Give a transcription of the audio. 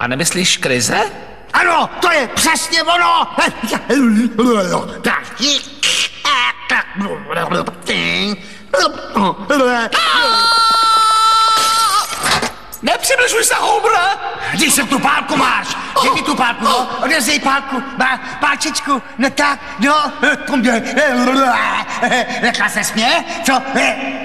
A nemyslíš krize? Ano, to je přesně ono! Nepřibližuj se, Homere! Když jsem tu pálku máš, dej mi tu pálku, no, odezej pálku, pálčičku, no tak, no, nechá se směje, co?